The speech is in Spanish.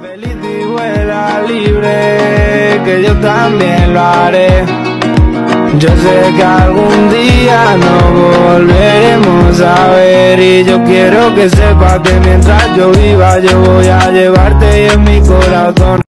Feliz y vuela libre, que yo también lo haré. Yo sé que algún día nos volveremos a ver, y yo quiero que sepas que mientras yo viva yo voy a llevarte en mi corazón.